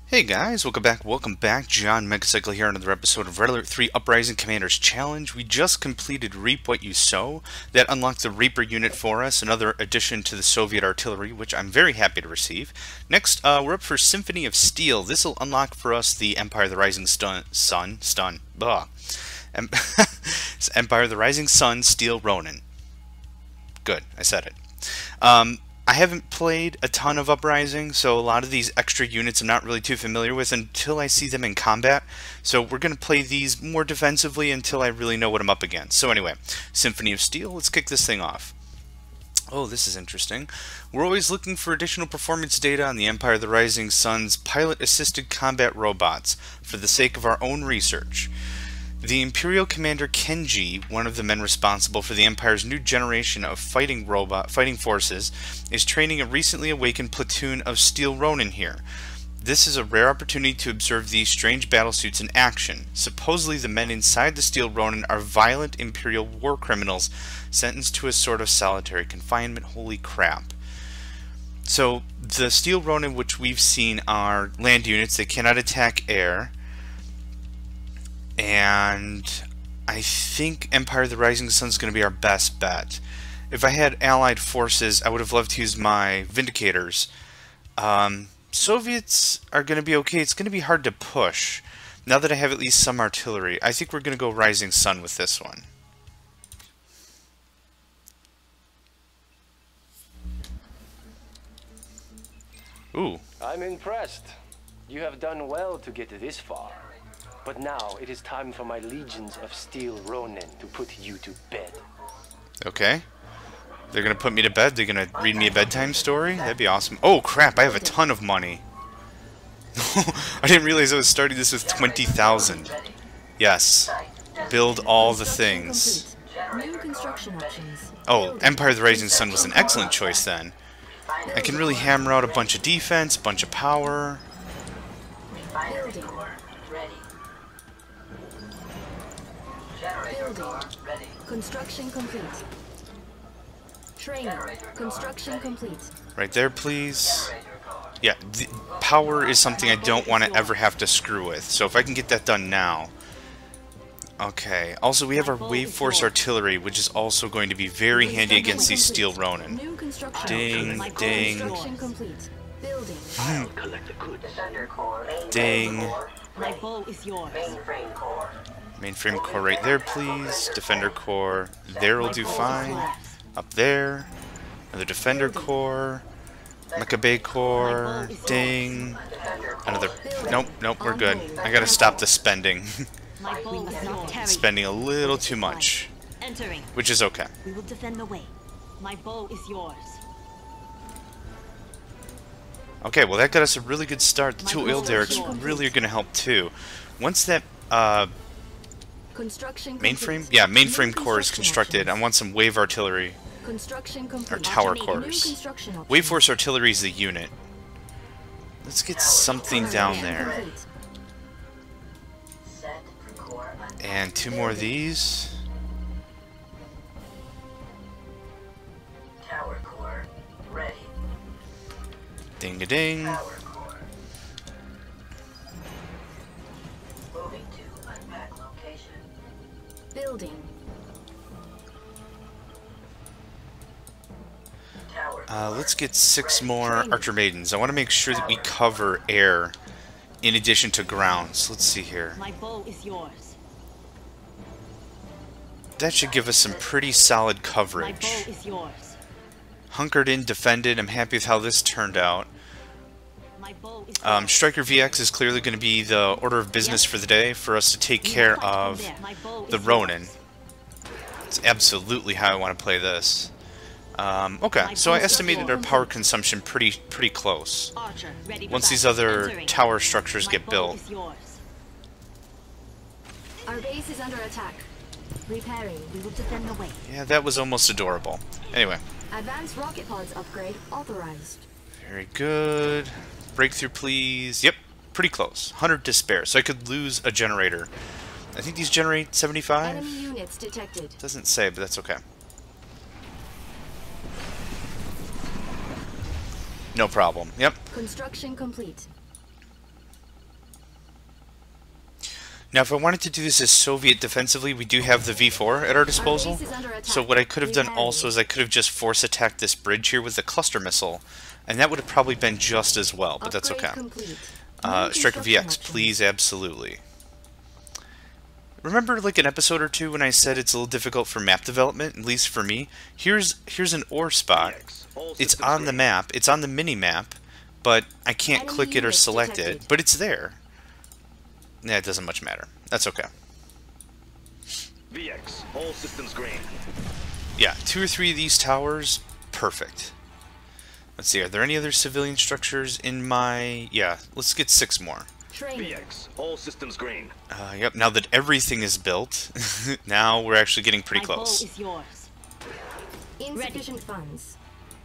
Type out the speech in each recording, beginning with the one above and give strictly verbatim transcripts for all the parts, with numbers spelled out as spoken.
Hey guys, welcome back, welcome back. John Megacycle here on another episode of Red Alert three Uprising Commander's Challenge. We just completed Reap What You Sow. That unlocked the Reaper unit for us, another addition to the Soviet artillery, which I'm very happy to receive. Next, uh, we're up for Symphony of Steel. This will unlock for us the Empire of the Rising Stun, Sun, Stun, blah. Em Empire of the Rising Sun, Steel Ronin. Good, I said it. Um... I haven't played a ton of Uprising, so a lot of these extra units I'm not really too familiar with until I see them in combat. So we're going to play these more defensively until I really know what I'm up against. So anyway, Symphony of Steel, let's kick this thing off. Oh, this is interesting. We're always looking for additional performance data on the Empire of the Rising Sun's pilot-assisted combat robots for the sake of our own research. The Imperial Commander Kenji, one of the men responsible for the Empire's new generation of fighting robot fighting forces, is training a recently awakened platoon of Steel Ronin here. This is a rare opportunity to observe these strange battlesuits in action. Supposedly the men inside the Steel Ronin are violent Imperial war criminals sentenced to a sort of solitary confinement. Holy crap. So the Steel Ronin which we've seen are land units. They cannot attack air. And I think Empire of the Rising Sun is going to be our best bet. If I had allied forces, I would have loved to use my Vindicators. Um, Soviets are going to be okay. It's going to be hard to push. Now that I have at least some artillery, I think we're going to go Rising Sun with this one. Ooh. I'm impressed. You have done well to get this far. But now it is time for my legions of Steel Ronin to put you to bed. Okay. They're gonna put me to bed? They're gonna read me a bedtime story? That'd be awesome. Oh crap, I have a ton of money. I didn't realize I was starting this with twenty thousand. Yes. Build all the things. Oh, Empire of the Rising Sun was an excellent choice then. I can really hammer out a bunch of defense, bunch of power. Building. Construction complete. Training. Construction complete. Right there, please. Yeah, the power is something I don't want to ever have to screw with. So if I can get that done now. Okay. Also, we have our Wave Force artillery, which is also going to be very handy against these Steel Ronin. Ding, ding. Ding. My bow is yours. Mainframe core right there, please. Defender core there will do fine. Up there. Another defender core. Mecha Bay core. Ding. Another. Nope, nope, we're good. I gotta stop the spending. Spending a little too much. Which is okay. We will defend the way. My bow is yours. Okay, well that got us a really good start. The two oil derricks really are gonna help too. Once that uh Mainframe? Yeah, mainframe core is constructed. I want some wave artillery. Or tower cores. Wave force artillery is the unit. Let's get something down there. And two more of these. Ding a ding. Building. Uh, let's get six more Archer Maidens. I want to make sure that we cover air in addition to ground. So let's see here. My bow is yours. That should give us some pretty solid coverage. My bow is yours. Hunkered in, defended. I'm happy with how this turned out. Um, Striker V X is clearly going to be the order of business for the day for us to take care of the Ronin. It's absolutely how I want to play this. Um, okay, so I estimated our power consumption pretty pretty close. Once these other tower structures get built. Our base is under attack. Repairing. We will defend the way. Yeah, that was almost adorable. Anyway. Advanced rocket pods upgrade authorized. Very good. Breakthrough, please. Yep, pretty close. one hundred to spare, so I could lose a generator. I think these generate seventy-five? Enemy units detected. Doesn't say, but that's okay. No problem. Yep. Construction complete. Now, if I wanted to do this as Soviet defensively, we do have the V four at our disposal. So what I could have done also is I could have just force attacked this bridge here with the cluster missile, and that would have probably been just as well, but that's okay. Uh, Striker V X, please, absolutely. Remember like an episode or two when I said it's a little difficult for map development, at least for me? Here's here's an ore spot. It's on the map, it's on the mini-map, but I can't click it or select it, but it's there. Yeah, it doesn't much matter. That's okay. V X, all systems green. Yeah, two or three of these towers, perfect. Let's see, are there any other civilian structures in my... Yeah, let's get six more. V X, all systems green. Uh, yep, now that everything is built, now we're actually getting pretty My close. bow is yours. Insufficient funds.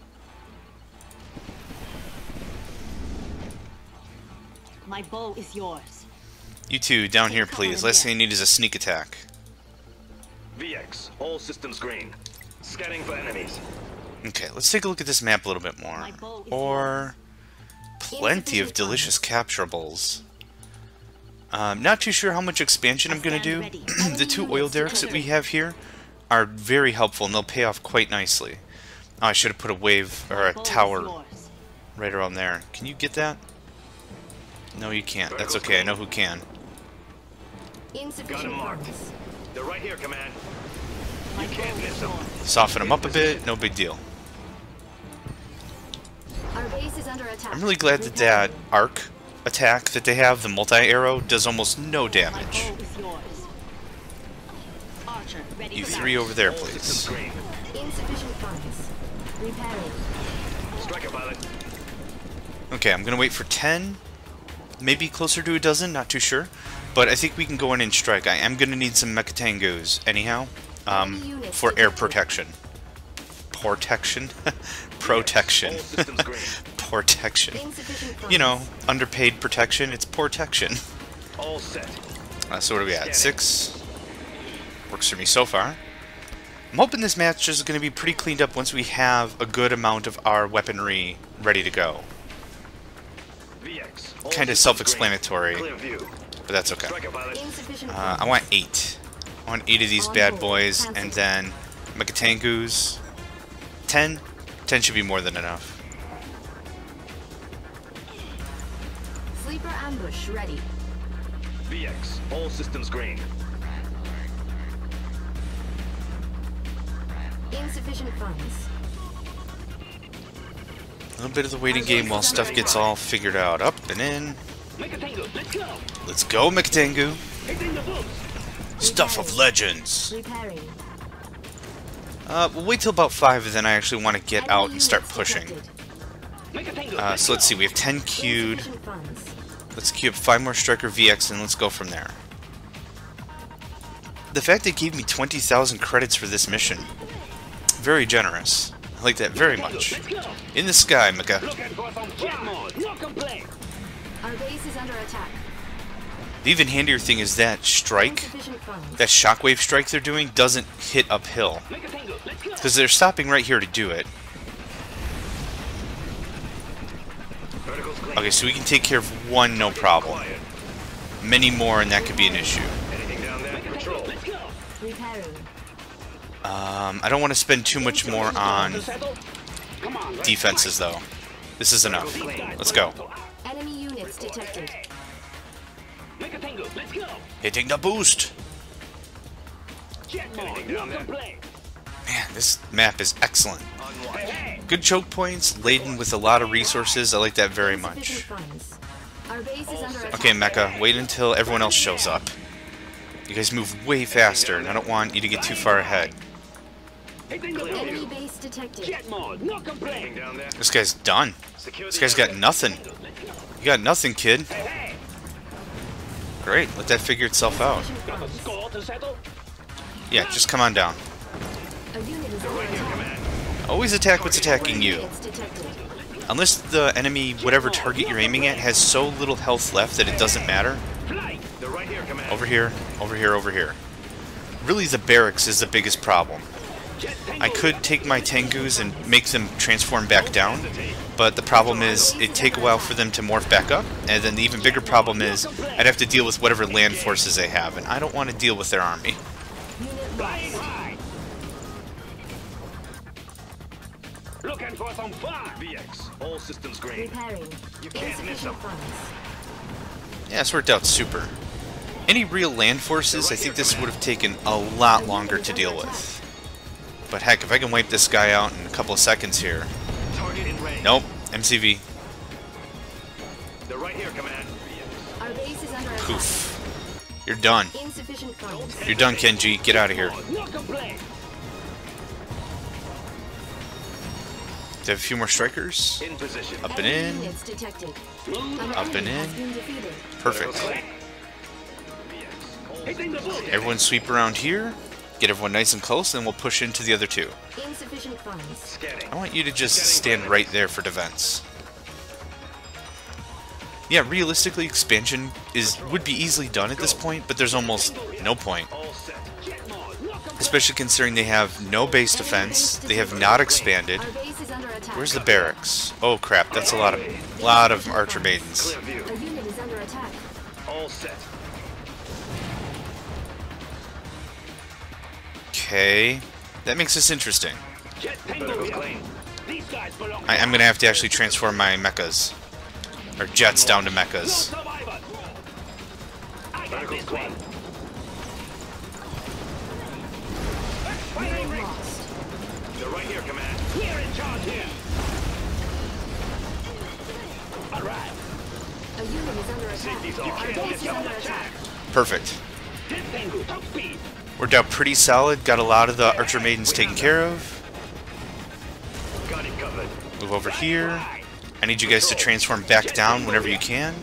My bow is yours. You two, down here please. Last thing I need is a sneak attack. V X, all systems green. Scanning for enemies. Okay, let's take a look at this map a little bit more. Or... Plenty of delicious capturables. Um, not too sure how much expansion I'm going to do. The two oil derricks that we have here are very helpful and they'll pay off quite nicely. Oh, I should have put a wave, or a tower, right around there. Can you get that? No, you can't. That's okay, I know who can. Got him marked. They're right here, Command. You can't miss them. Soften them up a bit, no big deal. Our base is under attack. I'm really glad that that arc attack that they have, the multi-arrow, does almost no damage. You three over there, please. Insufficient funds. Repairing. Striker pilot. Okay, I'm gonna wait for ten, maybe closer to a dozen, not too sure. But I think we can go in and strike. I am gonna need some Mekatangos, anyhow, um, for air protection. Protection? Protection. Protection. You know, underpaid protection, it's protection. All set. Uh, so what are we at? Six? Works for me so far. I'm hoping this match is going to be pretty cleaned up once we have a good amount of our weaponry ready to go. Kind of self-explanatory, but that's okay. Uh, I want eight. I want eight of these bad boys, and then Mekatangus. Ten? Ten should be more than enough. Sleeper ambush ready. V X, all systems green. Insufficient funds. A little bit of the waiting game while stuff gets all figured out. Up and in. Let's go, Mekatangu. Stuff of legends. Uh, we'll wait till about five, and then I actually want to get out and start pushing. Uh, so let's see, we have ten queued. Let's queue up five more Striker V X, and let's go from there. The fact they gave me twenty thousand credits for this mission, very generous. I like that very much. In the sky, Mika. Our base is under attack. The even handier thing is that strike, that shockwave strike they're doing, doesn't hit uphill. Because they're stopping right here to do it. Okay, so we can take care of one, no problem. Many more, and that could be an issue. Um, I don't want to spend too much more on defenses, though. This is enough. Let's go. Enemy units detected. Hitting the boost. Man, this map is excellent. Good choke points, laden with a lot of resources. I like that very much. Okay, Mecha, wait until everyone else shows up. You guys move way faster, and I don't want you to get too far ahead. Enemy base detected. This guy's done. This guy's got nothing. You got nothing, kid. Great, let that figure itself out. Yeah, just come on down. Always attack what's attacking you. Unless the enemy, whatever target you're aiming at, has so little health left that it doesn't matter. Over here, over here, over here. Really, the barracks is the biggest problem. I could take my Tengus and make them transform back down, but the problem is it'd take a while for them to morph back up, and then the even bigger problem is I'd have to deal with whatever land forces they have, and I don't want to deal with their army. Looking for some fun. V X, all systems green. Repairing. You can't miss them. Yeah, it's worked out super. Any real land forces, I think this would have taken a lot longer to deal with. But heck, if I can wipe this guy out in a couple of seconds here. Target in range. Nope, M C V. They're right here, command. Our base is under attack. Poof. You're done. Insufficient funds. You're done, Kenji. Get out of here. No complaint. Do I have a few more strikers? In position. Up and in. Units detected. Up and in. Perfect. Hitting the bull. Everyone sweep around here. Get everyone nice and close, and then we'll push into the other two. Insufficient funds. Scanning. I want you to just stand right there for defense. Yeah, realistically, expansion is would be easily done at this point, but there's almost no point. All set. Especially considering they have no base defense, they have not expanded. Our base is under attack. Where's the barracks? Oh crap, that's a lot of lot of archer maidens. Clear view. A unit is under attack. All set. Okay, that makes this interesting. Jet Tango clean. These guys belong. I, I'm gonna have to actually transform my mechas, or jets down to mechas. Survivor. I got this one. Unit lost. They're right here, command. We're in charge here. All right. A unit is under attack. Safety's Our off. base is under attack. Perfect. Jet Tango, top speed. Worked out pretty solid. Got a lot of the archer maidens taken care of. Got it covered. Move over here. I need you guys to transform back down whenever you can.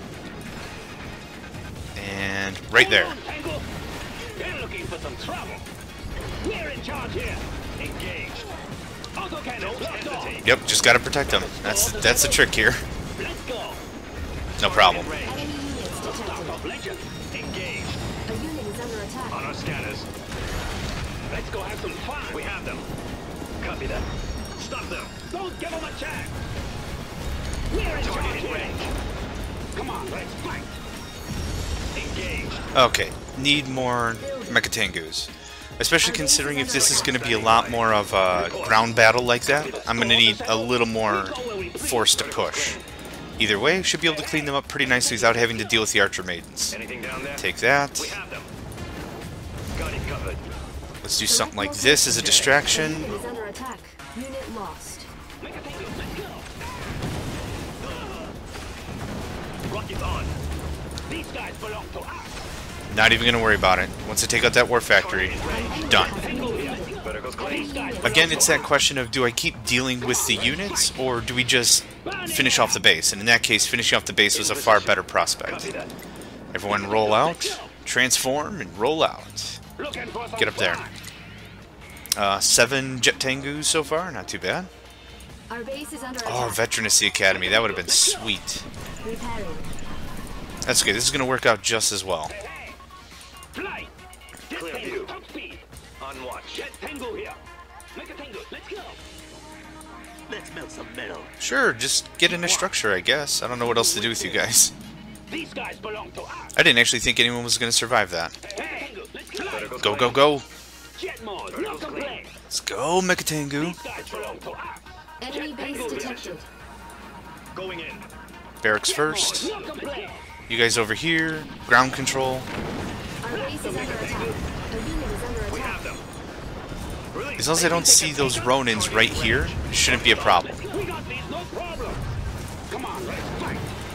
And right there. Tango. They're looking for some trouble. We're in charge here. Engaged. Autocannon locked on. Yep, just gotta protect them. That's that's the trick here. Let's go. No problem. Enemy units Stop detected. of legend. Engaged. A unit is under attack. On our scanners. Let's go have some fun. We have them. Copy that. Stop them. Don't give them a chance. We're in charge here. Come on, let's fight. Engaged. Okay, need more Mechatengus. Especially considering if this is going to be a lot more of a ground battle like that, I'm going to need a little more force to push. Either way, should be able to clean them up pretty nicely without having to deal with the archer maidens. Anything down there? Take that. We have them. Got it covered. Let's do something like this as a distraction. Unit is under attack. Unit lost. Make a tango. Let's go. Rockets on. These guys belong to us. Not even going to worry about it. Once I take out that war factory, done. Better go clean. Again, it's that question of do I keep dealing with the units or do we just finish off the base? And in that case, finishing off the base was a far better prospect. Copy that. Everyone roll out, transform, and roll out. Looking for some Get up there. fun. Uh, seven Jet Tengus so far, not too bad. Our base is under Oh, attack. Veterancy Academy, that would have been sweet. Repairing. That's okay, this is going to work out just as well. Flight. Jet Clear Tango, view. top speed. On watch. Jet Tango here. Make a tango. Let's go. Let's melt some metal. Sure, just get in a structure, I guess. I don't know what else to do with you guys. These guys belong to us. I didn't actually think anyone was going to survive that. Hey, let's fly. Go, go, go. Jet mode. No complaint. Let's go, Mechatengu. These guys belong to us. Enemy base detected. Going in. Barracks first. No complaint. You guys over here. Ground control. Our base is under attack. A unit is under We attack. have them. Release. As long as I don't see those Ronins right here, it shouldn't be a problem. We got these, no problem. Come on, let's fight.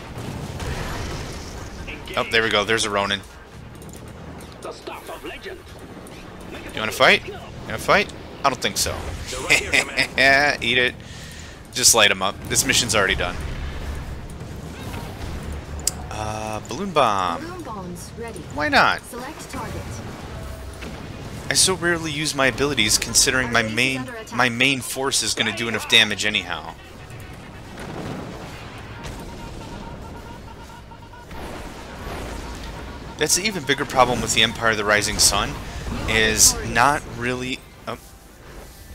Engage. Oh, there we go. There's a Ronin. The stuff of legend. You want to fight? You want to fight? I don't think so. They're right here, command. Eat it. Just light them up. This mission's already done. Uh, balloon bomb. Balloon bombs ready. Why not? Select target. I so rarely use my abilities considering my main my main force is going to do enough damage anyhow. That's the even bigger problem with the Empire of the Rising Sun, is not really... Oh,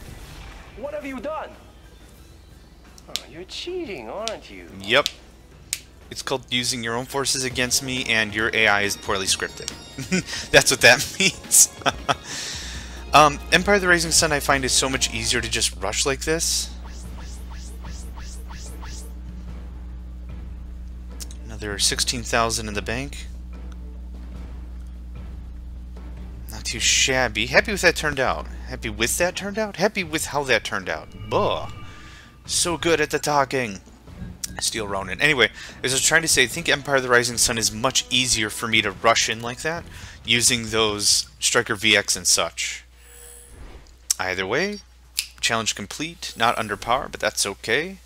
What have you done? Oh, you're cheating, aren't you? Yep. It's called using your own forces against me, and your A I is poorly scripted. That's what that means. um, Empire of the Rising Sun I find is so much easier to just rush like this. Another sixteen thousand in the bank. Not too shabby. Happy with that turned out. Happy with that turned out? Happy with how that turned out. Buh. So good at the talking. Steel Ronin. Anyway, as I was trying to say, I think Empire of the Rising Sun is much easier for me to rush in like that, using those Striker V X and such. Either way, challenge complete. Not under par, but that's okay.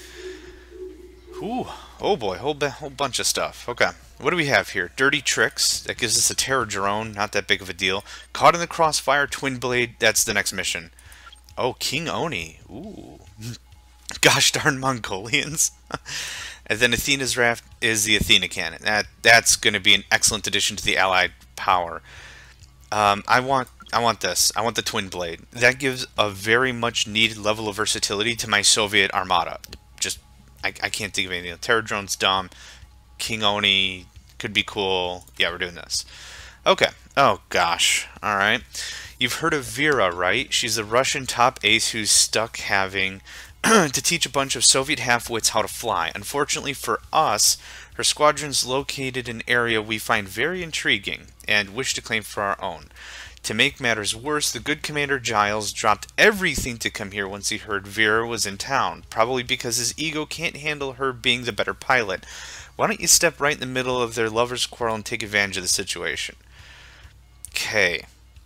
Ooh, oh boy, whole, whole bunch of stuff. Okay, what do we have here? Dirty Tricks. That gives us a Terror Drone. Not that big of a deal. Caught in the Crossfire. Twin Blade. That's the next mission. Oh, King Oni. Ooh. Gosh darn Mongolians. And then Athena's Raft is the Athena Cannon. That that's going to be an excellent addition to the Allied power. Um, I want I want this. I want the Twin Blade. That gives a very much needed level of versatility to my Soviet Armada. Just I, I can't think of anything. Terror Drone's dumb. King Oni could be cool. Yeah, we're doing this. Okay. Oh gosh. All right. You've heard of Vera, right? She's the Russian top ace who's stuck having to teach a bunch of Soviet half-wits how to fly. Unfortunately for us, her squadron's located in an area we find very intriguing and wish to claim for our own. To make matters worse, the good Commander Giles dropped everything to come here once he heard Vera was in town, probably because his ego can't handle her being the better pilot. Why don't you step right in the middle of their lovers' quarrel and take advantage of the situation? Okay.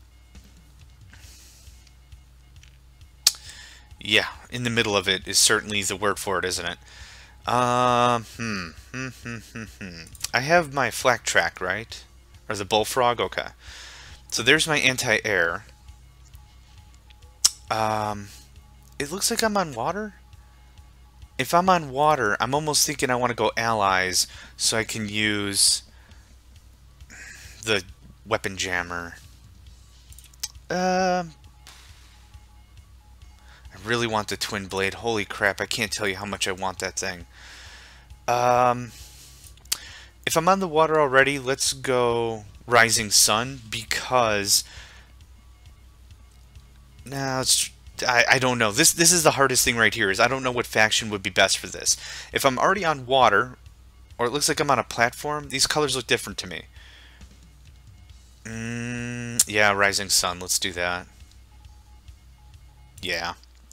Yeah, in the middle of it is certainly the word for it, isn't it? Uh, hmm, hmm, hmm, hmm, hmm. I have my flak track, right? Or the bullfrog? Okay. So there's my anti-air. Um, it looks like I'm on water. If I'm on water, I'm almost thinking I want to go allies so I can use the weapon jammer. Um... I really want the Twin Blade. Holy crap, I can't tell you how much I want that thing. Um, if I'm on the water already, let's go Rising Sun, because... Nah, it's, I, I don't know. This, this is the hardest thing right here, is I don't know what faction would be best for this. If I'm already on water, or it looks like I'm on a platform, these colors look different to me. Mm, yeah, Rising Sun, let's do that. Yeah.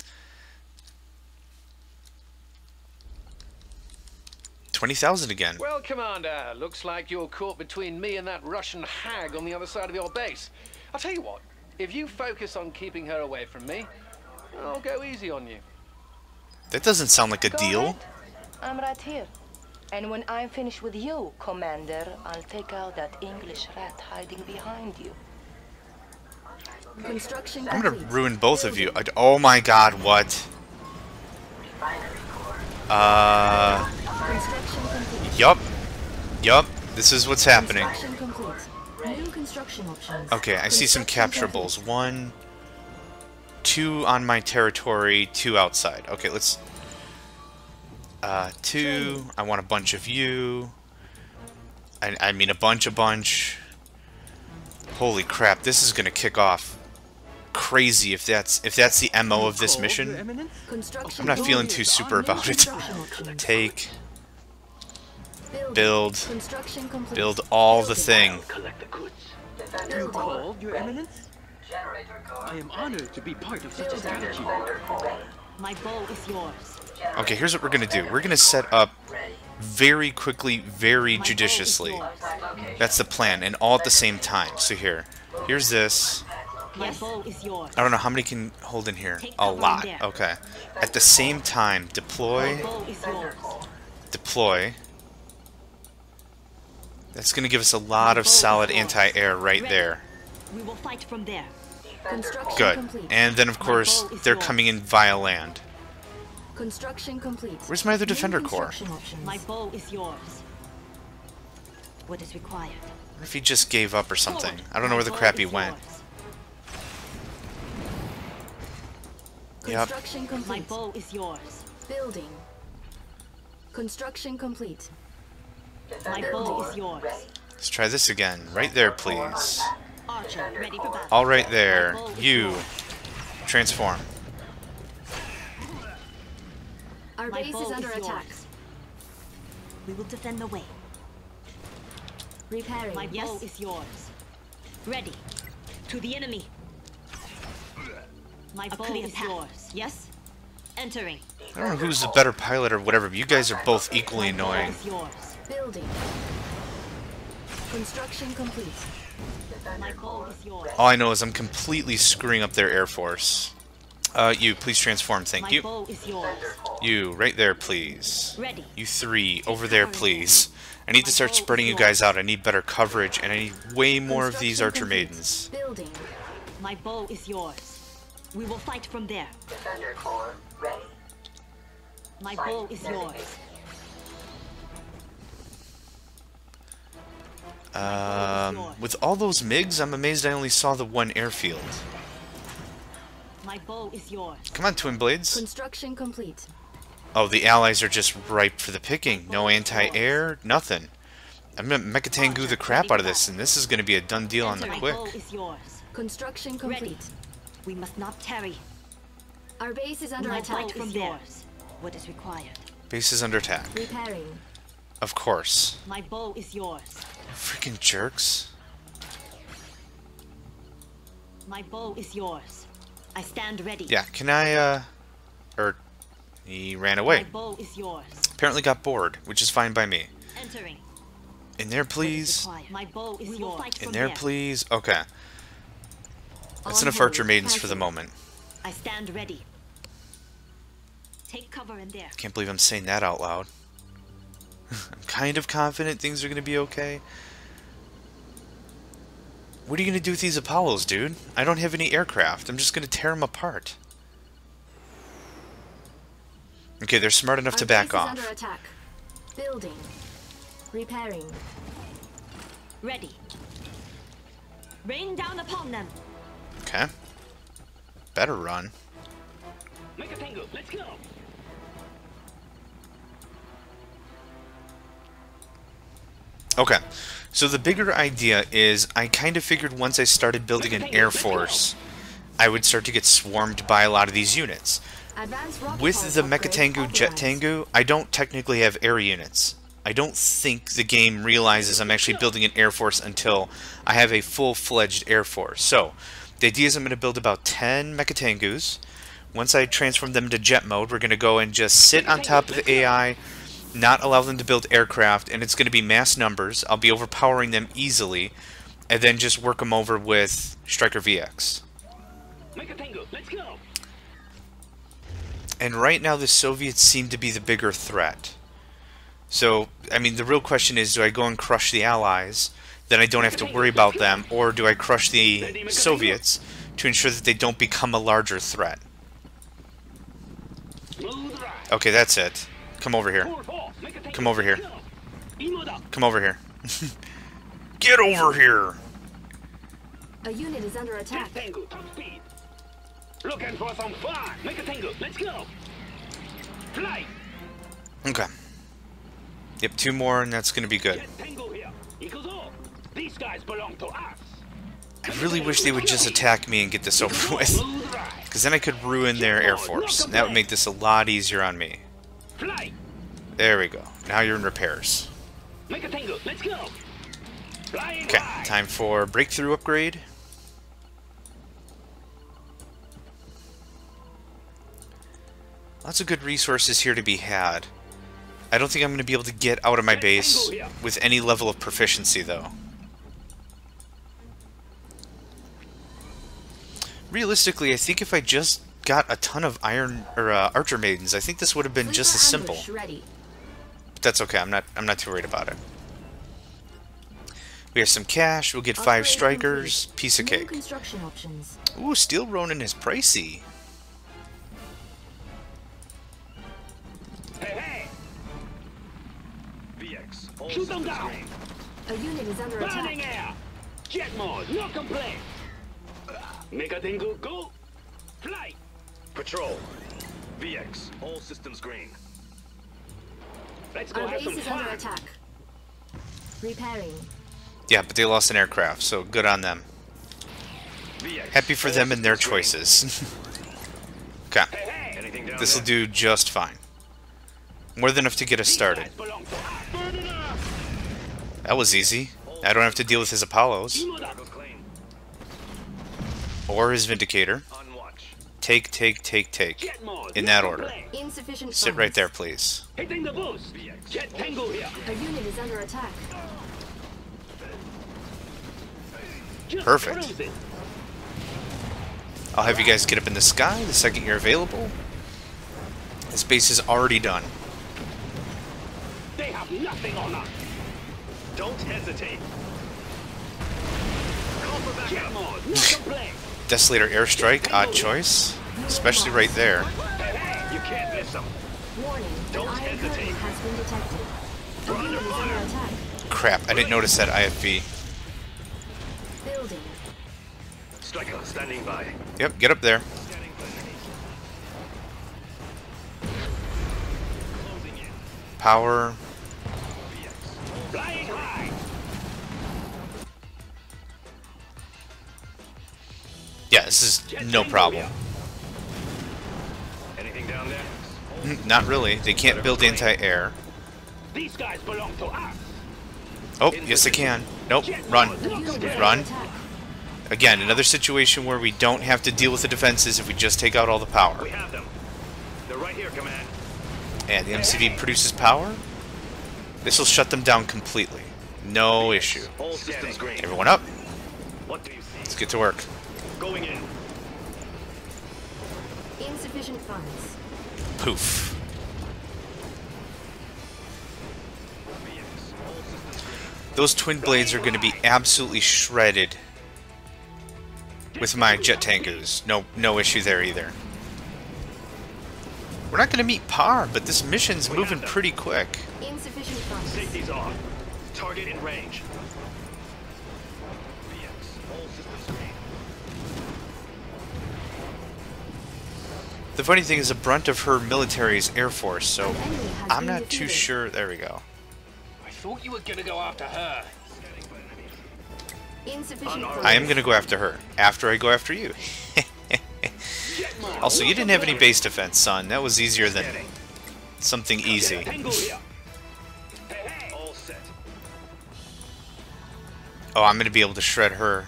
twenty thousand again. Well, Commander, looks like you're caught between me and that Russian hag on the other side of your base. I'll tell you what, if you focus on keeping her away from me, I'll go easy on you. That doesn't sound like a Go deal. ahead. I'm right here. And when I'm finished with you, Commander, I'll take out that English rat hiding behind you. Construction I'm gonna complete. ruin both of you. I, oh my god, what? Uh... Construction complete. Yup. Yup. This is what's happening. Construction complete. New construction options. Okay, I see some Construction capturables. complete. One, two on my territory, two outside. Okay, let's... Uh, two. I want a bunch of you. I, I mean a bunch, a bunch. Holy crap, this is gonna kick off crazy if that's if that's the M O of this mission. Construction I'm not feeling complete. too super New about it. construction options. Take, Building. build, Construction complete. build all the Building. thing. Collect the goods. Building. Called, Your Eminence? I am honored to be part of such a strategy. My bow is yours. Okay, here's what we're gonna do. We're gonna set up very quickly, very My judiciously. bow is yours. That's the plan, and all at the same time. So here, here's this. My bow is yours. I don't know how many can hold in here. Take A cover in lot. there. Okay. At the same time, My deploy, bow is yours. deploy. That's gonna give us a lot of solid anti-air right there. We will fight from there. Construction Good. complete. And then, of My course, bow is they're yours. coming in via land. Construction complete. Where's my other New defender corps? construction options. My bow is yours. What is required? What if he just gave up or something? I don't know where the crap he went. Yep. Construction complete. My bow is yours. Building. Construction complete. My bow is yours. Let's try this again. Right there, please. Archer, ready for battle. All right there. My bow is You. yours. Transform. Our My base bow is under is attack. yours. We will defend the way. Repairing. My yes. bow is yours. Ready. To the enemy. My bow is path. yours. Yes? Entering. I don't know who's the better pilot or whatever, but you guys are both equally My bow annoying. is yours. Building. Construction complete. My bow is yours. All I know is I'm completely screwing up their air force. Uh, you, please transform, thank My you. bow is yours. You, right there, please. Ready. You three, over there, please. I need to start spreading you guys out. I need better coverage, and I need way more of these Archer Construction Maidens. complete. Building. My bow is yours. We will fight from there. Defender Corps ready. My Site bow is yours. designated. Um, with all those MiGs, I'm amazed I only saw the one airfield. My bow is yours. Come on, Twin Blades. Construction complete. Oh, the allies are just ripe for the picking. No anti-air, nothing. I'm gonna Mechatangu the crap out of this, and this is gonna be a done deal on the My quick. bow is yours. Construction Ready. complete. We must not tarry. Our base is under My attack. bow is yours. What is required? Base is under attack. Repairing. Of course. My bow is yours. Freaking jerks. My bow is yours. I stand ready. Yeah, can I, uh... Or... He ran My away. bow is yours. Apparently got bored, which is fine by me. Entering. In there, What is please. required? My bow is yours. Fight In from there, there. please. Okay. That's On enough hold. Archer Maidens for the Cancel. moment. I stand ready. Take cover in there. Can't believe I'm saying that out loud. I'm kind of confident things are going to be okay. What are you going to do with these Apollos, dude? I don't have any aircraft. I'm just going to tear them apart. Okay, they're smart enough Our to base back is off. under attack. Building. Repairing. Ready. Rain down upon them. Okay. Better run. Make a tango. Let's go. Okay. So the bigger idea is I kind of figured once I started building an air force, I would start to get swarmed by a lot of these units. Advanced rocket With pulse the upgrade Mechatangu Jet authorized. Tangu, I don't technically have air units. I don't think the game realizes I'm actually building an air force until I have a full-fledged air force. So, the idea is I'm going to build about ten Mechatangus. Once I transform them to jet mode, we're going to go and just sit on top of the A I, not allow them to build aircraft, and it's going to be mass numbers. I'll be overpowering them easily, and then just work them over with Striker V X. Make a tango. Let's go. And right now the Soviets seem to be the bigger threat. So, I mean, the real question is, do I go and crush the Allies, then I don't have to worry about them, or do I crush the Soviets to ensure that they don't become a larger threat? Smooth ride. Okay, that's it. Come over here. Four, four. Make a tango. Come over here. Let's go. Emote up. Come over here. Get over here! A unit is under attack. Jet tango. Top speed. Looking for some fun. Make a tango. Let's go. Fly. Okay. Yep, two more and that's gonna be good. Jet tango here. Equals all. These guys belong to us. I really wish they would just attack me and get this over with. Smooth ride. Because then I could ruin their air force. That would make this a lot easier on me. Fly. There we go. Now you're in repairs. Make a tango. Let's go. Flying Okay, high. time for breakthrough upgrade. Lots of good resources here to be had. I don't think I'm going to be able to get out of my base with any level of proficiency, though. Realistically, I think if I just got a ton of iron or uh, Archer Maidens, I think this would have been just as Sleeper simple. ambush ready. But that's okay. I'm not. I'm not too worried about it. We have some cash. We'll get five Upgrade strikers. complete. Piece of New cake. construction options. Ooh, Steel Ronin is pricey. Hey, hey. V X. Shoot them down. A unit is under Burning attack. air. Jet mode. No complaint. Make a tango. Go. Fly. Patrol. V X. All systems green. Let's go Our have base some is under fun. attack. Repairing. Yeah, but they lost an aircraft, so good on them. V X. Happy for all them and their systems green. choices. Okay, Hey, hey. Anything down this will there? do just fine. More than enough to get us started. Guys belong to us. That was easy. I don't have to deal with his Apollos Cargo clean. or his Vindicator. On watch. Take, take, take, take. Jet mode. In that order. Insufficient Sit funds. right there, please. Hitting the boost. Jet Tango here. A unit is under attack. Just Perfect. cruising. I'll have you guys get up in the sky the second you're available. This base is already done. They have nothing on us. Don't hesitate. Call for backup. Jet mode. No complaint. Desolator airstrike, odd choice. Especially right there. Hey, hey. You can't miss them. Warning. Don't An iron hesitate. curtain has been detected. A We're unit under is under fire. attack. Crap, I didn't notice that I F V. Building. Striker standing by. Yep, get up there. Closing in. Power. Flying high. Yeah, this is Jet no Tango problem. here. Anything down there? Mm, Not really. They can't build anti-air. These guys belong to us. Oh, yes they can. Nope, run. A unit is under Run. attack. Again, another situation where we don't have to deal with the defenses if we just take out all the power. We have them. They're right here, Command. And the M C V produces power. This will shut them down completely. No issue. All systems green. Everyone up. What do you see? Let's get to work. Going in. Insufficient funds. Poof. Those twin blades are going to be absolutely shredded with my jet tangoos. No, no issue there either. We're not going to meet par, but this mission's moving pretty quick. Insufficient funds. Safety's on. Target in range. V X. All systems green. The funny thing is, the brunt of her military is Air Force, so An enemy has I'm been not too defeated. sure. There we go. I thought you were gonna go after her. Insufficient funds. I am going to go after her after I go after you. Also, you didn't have any base defense, son. That was easier than something easy. Tango here. Hey, hey. All set. Oh, I'm going to be able to shred her.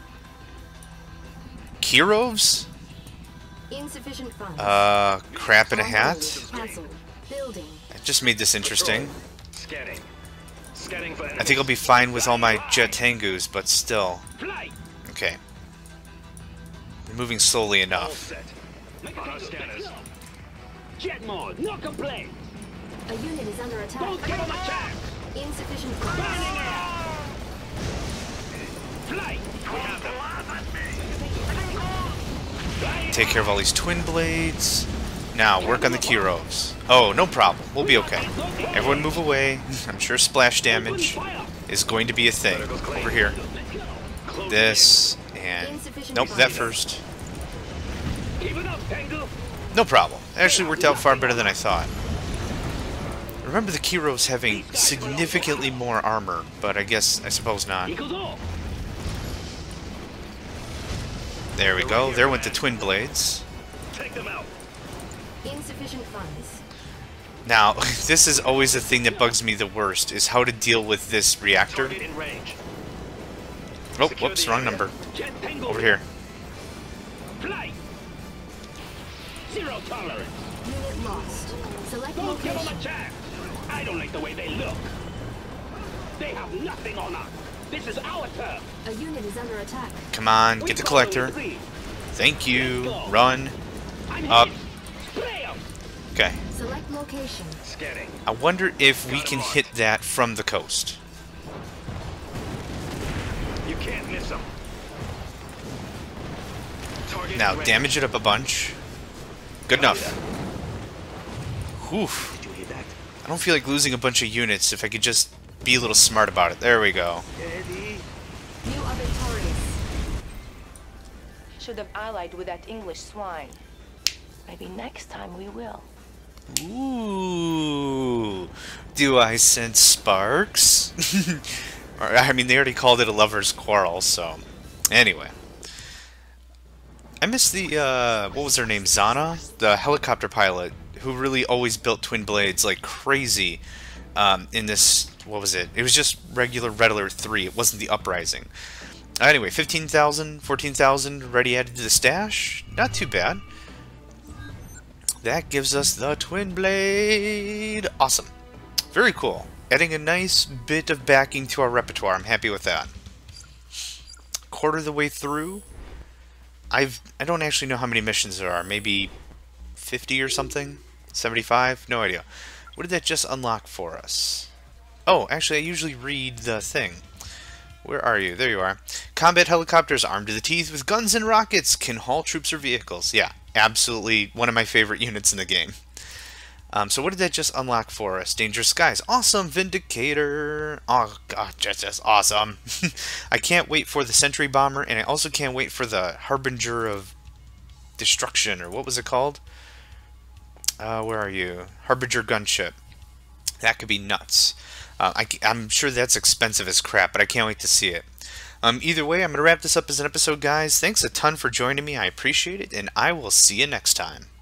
Kirovs? Insufficient funds. Uh, crap in a hat? Cancelled. Building. That just made this interesting. Scanning. Scanning for I think I'll be fine with all my jet tangoos, but still. Flight. Okay. We're moving slowly All enough. set. On our scanners. Jet mode. No complaint. A unit is under attack. Don't give them a chance. Insufficient funds. Burning air. Flight. We have them. Flying Take care of all these twin blades. Now, work on the Kirovs. Oh, no problem. We'll be okay. Everyone move away. I'm sure splash damage is going to be a thing. Over here. Closing This, and... Nope, that first. in. Keep it up, Tango. No problem. It actually worked out far better than I thought. Remember the Kirovs having significantly more armor, but I guess, I suppose not. Equals all. There we go. There went the twin blades. Take them out. Insufficient funds. Now, this is always the thing that bugs me the worst, is how to deal with this reactor. Target in range. Oh, whoops, wrong number. Jet Tango Over here. Flight. Zero tolerance. Unit lost. Select Don't give them location. a chance. I don't like the way they look. They have nothing on us. This is our turn. A unit is under attack. Come on, get the collector. Thank you. Run. Up. Okay. Select location. Scanning. I wonder if we can hit that from the coast. You can't miss them. Target Now, in range. damage it up a bunch. Good enough. Whew. Did you hear that? I don't feel like losing a bunch of units if I could just be a little smart about it. There we go. Eddie. You are victorious. Should have allied with that English swine. Maybe next time we will. Ooh. Do I sense sparks? Or, I mean, they already called it a lover's quarrel, so... Anyway. I miss the, uh... what was her name? Zana? The helicopter pilot, who really always built twin blades like crazy um, in this... What was it? It was just regular Red Alert three. It wasn't the Uprising. Anyway, fifteen thousand, fourteen thousand already added to the stash. Not too bad. That gives us the twin blade. Awesome. Very cool. Adding a nice bit of backing to our repertoire. I'm happy with that. Quarter of the way through. I've I don't actually know how many missions there are. Maybe fifty or something? seventy-five? No idea. What did that just unlock for us? Oh, actually, I usually read the thing. Where are you? There you are. Combat helicopters armed to the teeth with guns and rockets can haul troops or vehicles. Yeah, absolutely one of my favorite units in the game. Um, so what did that just unlock for us? Dangerous Skies. Awesome. Vindicator. Oh, God, just, just awesome. I can't wait for the Sentry Bomber, and I also can't wait for the Harbinger of Destruction, or what was it called? Uh, where are you? Harbinger Gunship. That could be nuts. Uh, I, I'm sure that's expensive as crap, but I can't wait to see it. Um, either way, I'm going to wrap this up as an episode, guys. Thanks a ton for joining me. I appreciate it, and I will see you next time.